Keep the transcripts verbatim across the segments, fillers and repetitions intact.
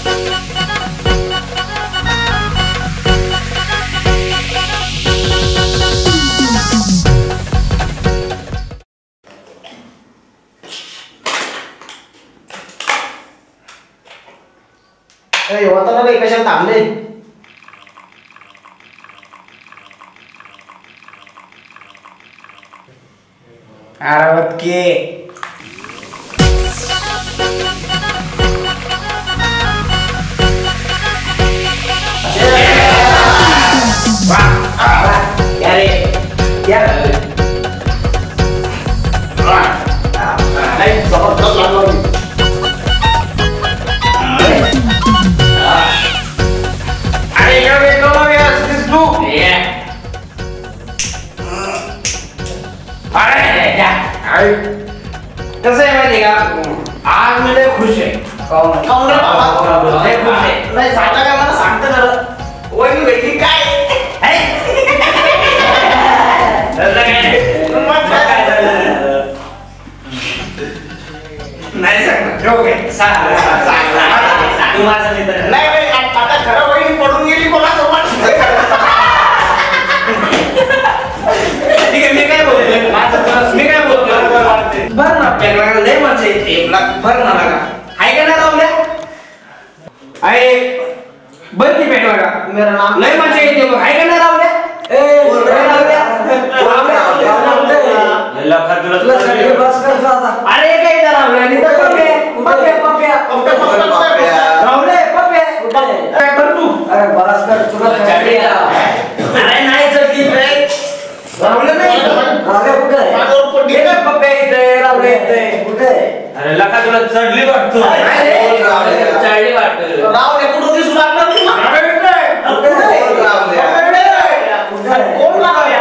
होता रे कशाला थांबले आरावत के अरे क्या नहीं जबरदस्त लग रहा है कसं आहे माहिती का आज मी लय खुश आहे काऊन रे बाबा लय खुश आहे नाही सांगा काय मला सांगते जरा वहिनी भेटली काय नाही सांगणार जोक आहे सांग तू माझा मित्र नाही नाही आता खरं वहिनी पडून गेली कोणासोबत ठीक आहे मी काय बोलतोय मी काय बोलतोय बर ना आपल्याला लय मजा येते बर ना बघा आहे का ना रावल्या आहे बर की पेट बघा मेरा नाम लय मजा येते बघ आहे का ना रावल्या ए रावल्या अरे काय इथं रावल्या नि तर पप्या पप्या पप्या रावले पप्या काय कर तू अरे बस कर तुला अरे नाही चढली रे रावले नाही रावले कुठे आहे माझ्यावर पडली का पप्या इथे रावले इथे कुठे अरे लका तुला चढली वाटतो चढली वाटतो रावले कुठं दिसू लागला तुला कोण लागला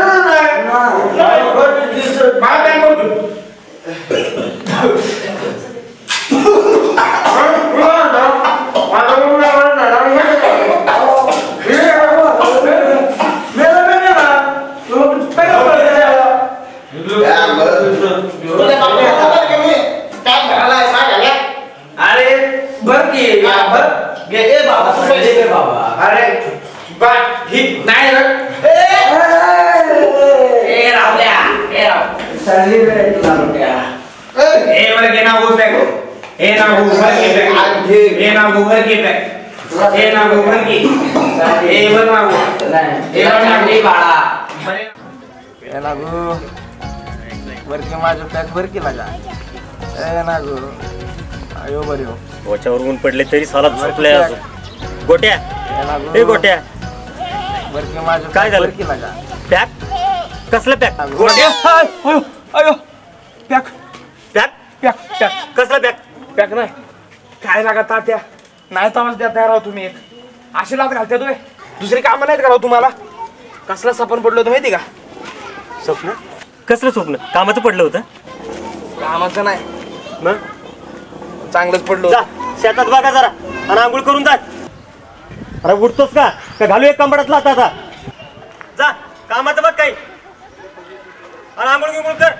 अरे बर की बर ए बाबा तू पहिले दे बाबा अरे बट ही नाही रे ए रावल्या ए राव चालली रे तुला मोठ्या ए वर घे ना गो बॅग ए ना गो वर घे बॅग ए ना गो वर घे बॅग ए ना गो वर घे ए वर ना गो नाही ए वर ना गो बाळा ए ना गो वर के माझं पॅक वर केला का ए ना गो आयो बरी हो वच्यावर ऊन पडले तरी साला झोपले अजून गोट्या ए गोट्या वर के माझं काय झालं? वर केला का पॅक कसलं पॅक गोट्या अयो अयो पॅक पॅक पॅक पॅक कसलं पॅक पॅक नाही काय लागा तात्या नाही तमास द्या तयार आहो तुम्ही एक अशी लात घालते तुम्ही दुसरी कामं नाहीत करा तुम्हाला कसला सपन पडलं होतं माहिती का स्वप्न कसलं स्वप्न कामाचं पडलं होतं कामाचं नाही मग चांगलंच पडलं जा होतं शेतात बघा जरा आणि आंघोळ करून जा अरे उठतोस का का घालू एक कंबडातला आता आता जा कामाचं बघ काही आणि आंघोळ गिंघोळ कर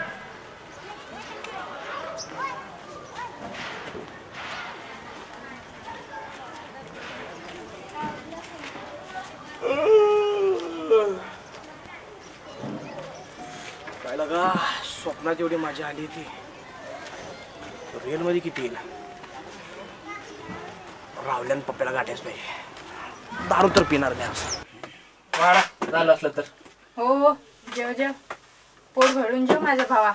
काय लगा स्वप्नात एवढी मजा आली ती रिअल मध्ये किती येईल रावल्यान पप्प्याला गाठ्याच पाहिजे दारू तर पिणार नाही असं झालं असलं तर हो हो जेव जेव पोट भरून जेव माझ्या भावा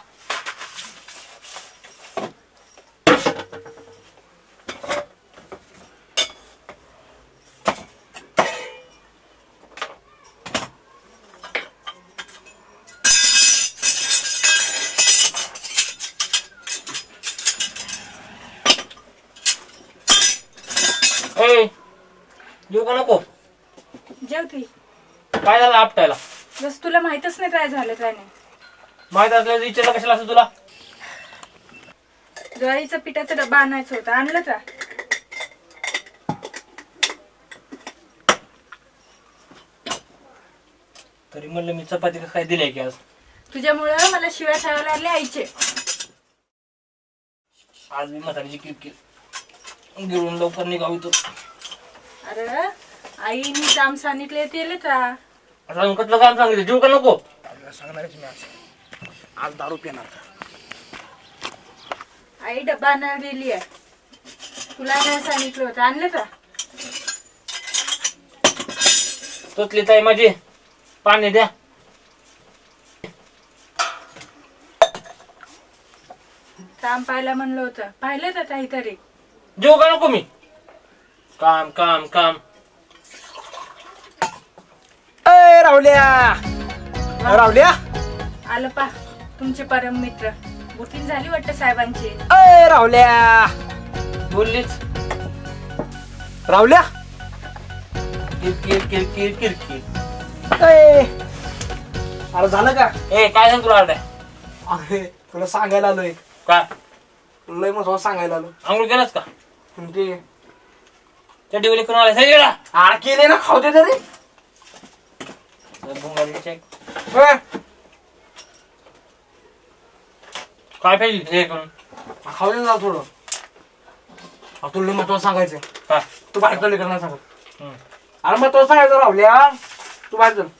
जेव का नको जेव ती काय झालं आपटायला बस तुला माहितच नाही काय झालं काय नाही माहित असल्याचं विचारलं कशाला असं तुला ज्वारीचा पिठाचा डब्बा आणायचा होता आणलं का तरी म्हणलं मी चपाती काय दिली की आज तुझ्यामुळं मला शिव्या खायला लागले आईचे आज मी म्हातारीची किरकिर गिळून लवकर निघावी तो. अरे आईनी काम सांगितले ते का आता कसलं काम सांगितलं जीव का नको सांगणारच मी आज आज दारू पिणार. आई डब्बा आणायला गेली आहे. तुला काय सांगितलं होतं आणलं का? तोतली ताई माझी पाणी द्या. काम पाहायला म्हणलं होतं पाहिलं का काहीतरी? जीव का नको मी काम काम काम. अय रावल्या रावल्या आलं पा तुमचे परम मित्र. बुकिंग झाली वाटतं साहेबांची. अय रावल्या बोललीच रावल्या किरकिर किरकिर किरकिर. अय अरे झालं का? ए काय सांग तुला अर्ध्या अरे तुला सांगायला आलोय. काय लय महत्वाचं सांगायला आलो. आंघोळ केलास का? म्हणजे चड्डी ओली करून आला सगळा आड केले ना खाऊ दे तरी. काय पाहिजे हे करून खाऊ दे ना थोडं. तुला महत्वाचं सांगायचंय. काय तू बाहेर चालली करणार सांगत. हम्म. अरे महत्वाचं सांगायचं रावल्या. तू बाहेर चल.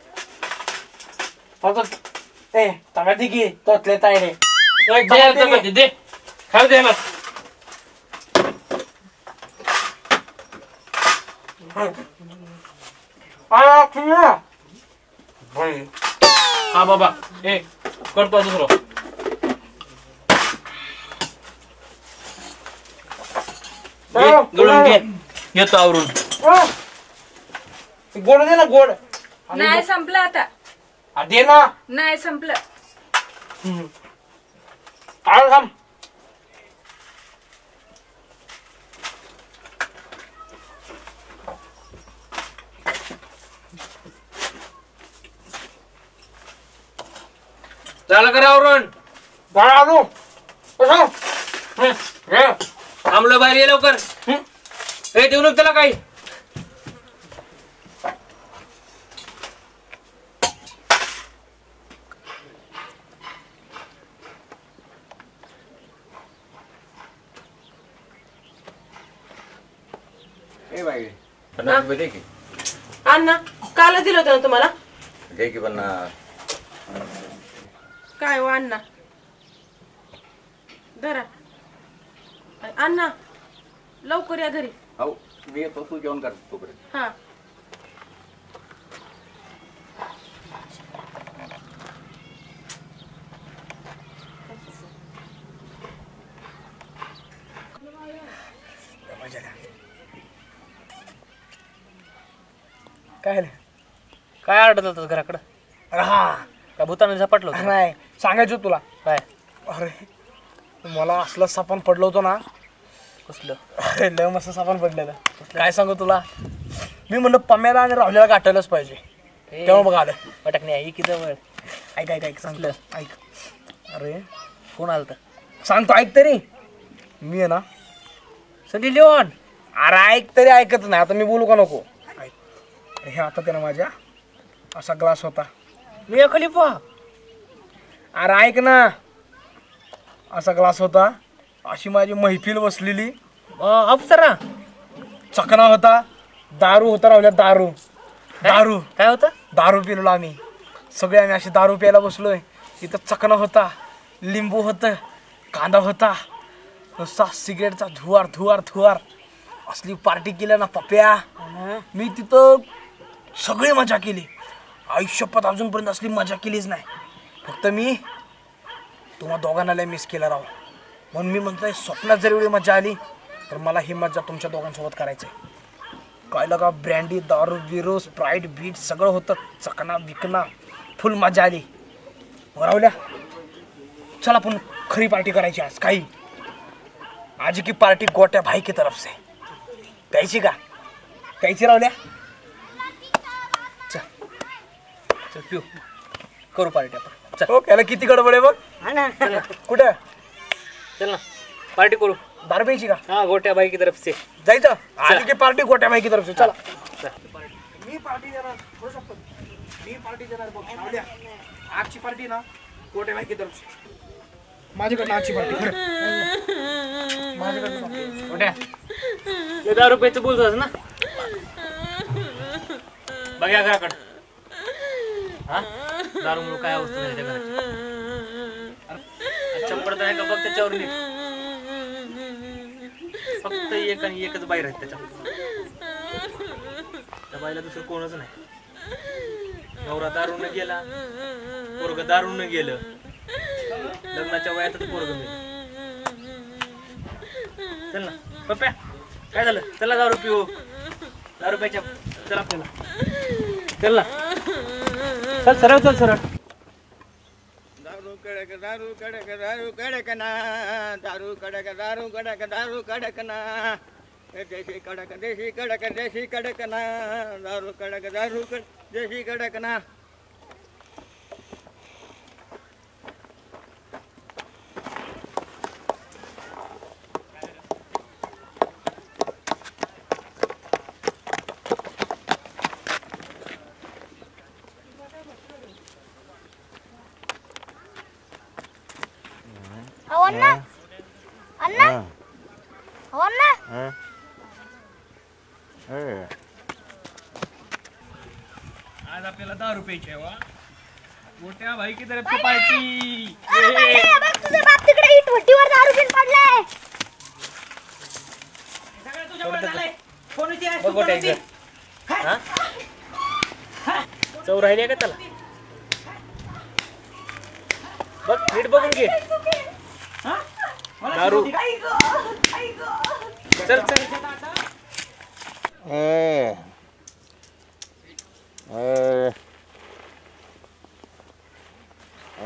फक्त ए तगा दे की तोतले ताय रे. एक दे चपाती दे खाऊ दे मग. आ किया हा बाबा ए करतो दुसरं. घे, गळून घे येतो आवरून. गोड दे ना गोड. नाही संपलं आता. आ, दे ना. नाही संपलं. आळ थांब. झालं का रे आवरून? बाळा आलो. कसं? थांबलो बाहेर ये लवकर. ए देऊ नको त्याला काही. ए बाई पन्नास रुपये दे की. अण्णा काल दिलं होतं ना तुम्हाला. दे की पन्नास. काय हो अण्णा धरा. अण्णा लवकर या घरी. हो मी येतो तू जेवण कर तोपर्यंत. हा काय काय आरडत होतं घराकडं? अरे हा का भूताने झपाटलं होतं? नाही सांगायचं तुला. काय अरे मला असलं सापान पडलं होतं ना. कसलं? अरे लय मस्त सापान पडलेलं. काय सांगू तुला. मी म्हणलं पम्याला आणि राहुल्याला गाठायलाच पाहिजे. तेव्हा बघा आलं. पटक नाही आई की जवळ. ऐक ऐक ऐक सांगलं ऐक. अरे कोण आलं तर? सांगतो ऐक तरी. मी आहे ना सनी लिओन. अरे ऐक तरी ऐकत नाही. आता मी बोलू का नको. ऐक हे आता त्यानं माझ्या असा ग्लास होता. मी खलिफा. अरे ऐक ना असा ग्लास होता. अशी माझी मैफिल बसलेली. अप्सरा. चकना होता. दारू होता राहुल्या दारू. दारू काय होतं? दारू पिलो आम्ही सगळे. आम्ही अशी दारू प्यायला बसलोय. इथं चकना होता. लिंबू होतं. कांदा होता. नुसता सिगरेटचा धुवार धुवार धुवार. असली पार्टी केली ना पप्या. मी तिथं सगळी मजा केली. आयुष्यपत अजूनपर्यंत असली मजा केलीच नाही. फक्त मी तुम्हा दोघांना लय मिस केलं राव. म्हणून मी म्हणतोय स्वप्नात जर एवढी मजा आली तर मला ही मजा तुमच्या दोघांसोबत करायचं आहे. काय लगा ब्रँडी दारू बिरू स्प्राईट बीट सगळं होतं. चकना बिकना फुल मजा आली. राहुल्या चल आपण खरी पार्टी करायची आज. काही आज की पार्टी गोट्या भाई की तरफ से. प्यायची का? प्यायची राहुल्या. चल पिऊ करू पार्टी आपण. चल हो त्याला किती गडबड आहे बघ. कुठं चल ना पार्टी करू. दारू प्यायची का? हाँ गोट्या बाई की तरफ से जायचं आज की पार्टी गोट्या भाई की तरफ से. चला मी पार्टी देणार. मी पार्टी देणार बघ राहुल्या. आजची पार्टी ना गोट्या भाई की तरफ से. माझ्याकडनं आजची पार्टी. माझ्याकडनं गोट्या ते दहा रुपयाचं बोलतोस ना बघ या घराकडं हा दारूमुळे काय अवस्था झाली त्या घराची चंपडत आहे का बघ त्याच्यावर नीट फक्त एक आणि एकच बाहेर आहेत त्याच्या त्या बाईला दुसरं कोणच नाही नवरा दारून गेला पोरग दारून गेलं लग्नाच्या वयातच पोरग गेलं चल ना पप्प्या काय झालं चला दारू पिऊ दारू प्यायच्या चल आपल्याला चल ना चल सरळ चल सरळ दारू कडक दारू कडक दारू कडक ना दारू कडक दारू कडक दारू कडक ना देशी कडक देशी कडक देशी कडक ना दारू कडक दारू कडक देशी कडक ना अण्णा अण्णा अण्णा आज आपल्याला दारू प्यायची आहे वा मोठ्या भाई की तरफ पार्टी तुझे बाप तिकडे इट भट्टीवर दारू पिऊन पडलाय चव राहिली का त्याला बघ नीट बघून घे दारू चल चल ए ए ए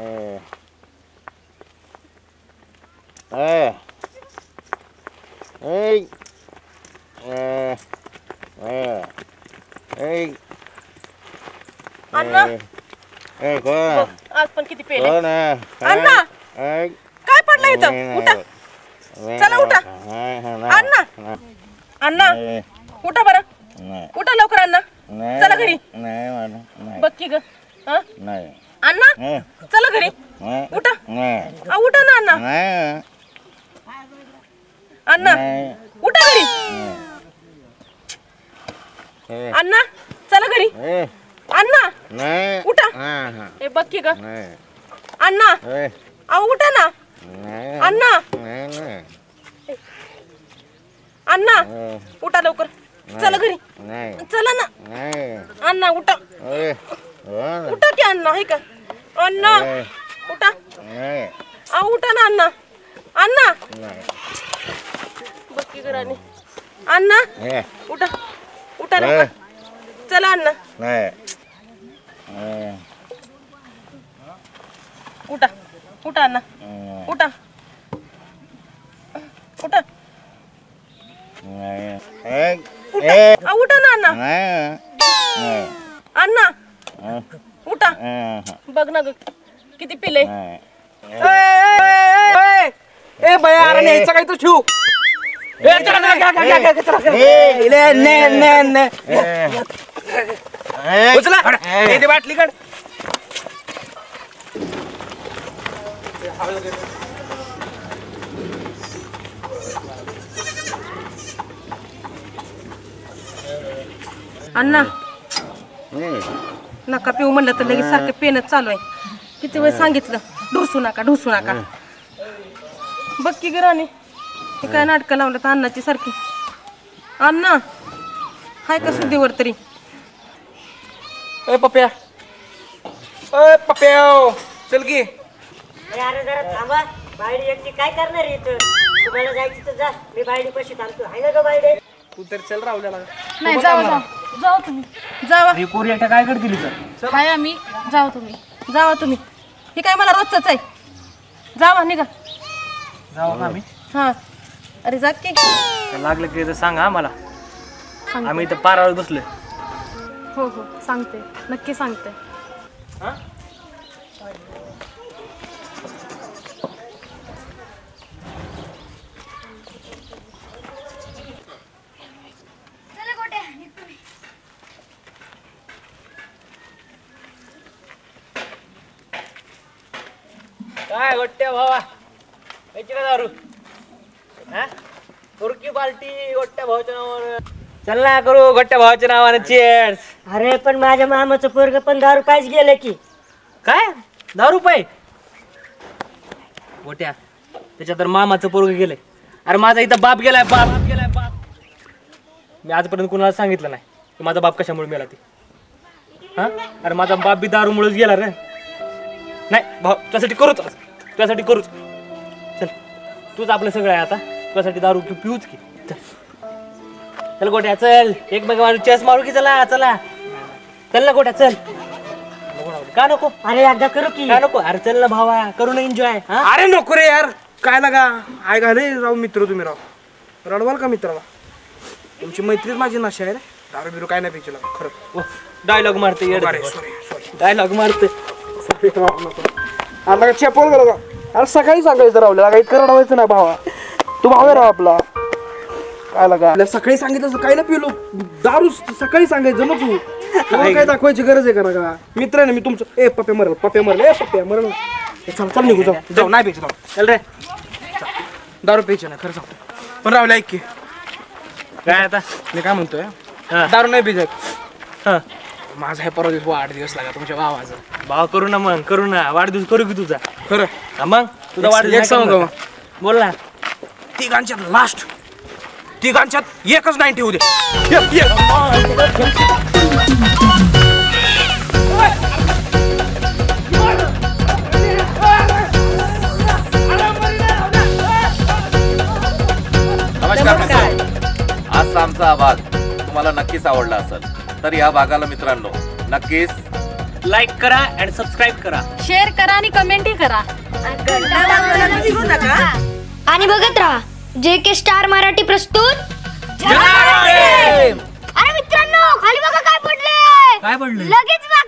अण्णा ए कोण आज पण किती पेले कोण अण्णा काय पडलं इथं उठा चला उठा अण्णा अण्णा उठा बरं उठा लवकर अण्णा चला घरी बघ की ग हा? अण्णा चला घरी उठा आ, उठा ना अण्णा अण्णा उठा घरी अण्णा चला घरी अण्णा उठा हे बघ की ग अण्णा अहो उठा ना अण्णा अण्णा उठा लवकर चला घरी चला ना अण्णा उठा उठा की अण्णा हे का अण्णा उठा अहो उठा ना अण्णा अण्णा बघ की घराने अण्णा उठा उठा लवकर चला अण्णा उठा उठा अण्णा उठा उठा उठा आ, उठा ना अण्णा अण्णा उठा बघ ना ग किती पिले ए बया अरे न्यायचं काय तू ठेवू ए चला चला चला चला चला ए ले ने ने ने उचला ए ते बाटली काढ अण्णा नका पिऊ म्हणलं तर लगेच सारखं पेनच चालू आहे किती वेळ सांगितलं ढोसू नका ढोसू नका बघ की गिराने हे काय नाटकं लावलं तर अण्णाची सारखी अण्णा हाय का सुद्धीवर तरी ए पप्या ए पप्या चल की अरे जरा थांबा बायडी एकटी काय करणार इथं तुम्हाला जायची तर जा मी बायडी पशी थांबतो आहे ना ग बायडे तू तर चल रावल्याला नाही जावा जावा जावा तुम्ही जावा ही पोरी एकटा काय करतील इथं हाय आम्ही जावा तुम्ही जावा तुम्ही हे काय मला रोजच आहे जावा निघा जाऊ का आम्ही हा अरे जा की लागलं की तर सांगा आम्हाला आम्ही इथं पारावर बसलोय हो हो सांगते नक्की सांगते काय गोट्या भावा याची ना दारू हा पुरकी पार्टी गोट्या भावाच्या नावावर. चल ना करू गोट्या भावाच्या नावाने चेअर्स. अरे पण माझ्या मामाचं पोरग पण दारू पायच गेलं की. काय दहा रुपये गोट्या त्याच्या तर मामाचं पोरग गेलंय. अरे माझा इथं बाप गेलाय बाप गेलाय बाप. मी आजपर्यंत कुणाला सांगितलं नाही की माझा बाप कशामुळे मेला ते. हा अरे माझा बाप बी दारूमुळेच गेला रे. नाही भाऊ तुझ्यासाठी करूच तुझ्यासाठी करूच. चल तूच आपलं सगळं आहे आता. तुझ्यासाठी दारू की पिऊच की. चल चल गोट्या चल एक मग मारू चेस मारू की. चला चला चल ना गोट्या चल. का नको अरे एकदा करू की. का नको अरे चल ना भावा करू ना एन्जॉय. अरे नको रे यार काय लागा आय घाले राव मित्र तुम्ही राव रडवाल का मित्राला. तुमची मैत्रीच माझी नशा आहे रे. दारू बिरू काय नाही प्यायची लागा खरं. डायलॉग मारते सॉरी सॉरी डायलॉग मारते. आता चेपल गेलो का. अरे सकाळी सांगायचं रावल्या लागा इतकं रडवायचं ना भावा. तू भाव आहे राव आपला काय लागा. आपल्या सकाळी सांगितलं काय ना पिलो दारू सकाळी सांगायचं ना तू. तुला काय दाखवायची गरज आहे का ना. मित्र आहे ना मी तुमचं. ए पप्पे मरल पप्पे मरल ए पप्पे मरल. चल चल निघू जाऊ जाऊ नाही प्यायचं जाऊ. चल रे दारू प्यायची ना खरं सांगतो. पण रावल्या ऐक की काय आता मी काय म्हणतोय हा. दारू नाही प्यायचं. हा माझा हे परवा दिवस आठ दिवस लागा तुमच्या भावाचा. भाव करू ना मग करू ना वाढदिवस करू की तुझा. खरं हा मग तुझा एक वाढदिवस सांगू नाही का का? बोल ना. तिघांच्यात लास्ट तिघांच्यात एकच नाही ठेवू दे. एक, एक. नमस्कार मित्रांनो. आजचा आमचा हा भाग तुम्हाला नक्कीच आवडला असेल तर या भागाला मित्रांनो नक्कीच लाईक करा आणि सबस्क्राईब करा. शेअर करा आणि कमेंटही करा. आणि बघत राहा जे के स्टार मराठी प्रस्तुत. अरे मित्रांनो खाली बघा काय पडले. काय पडलं लगेच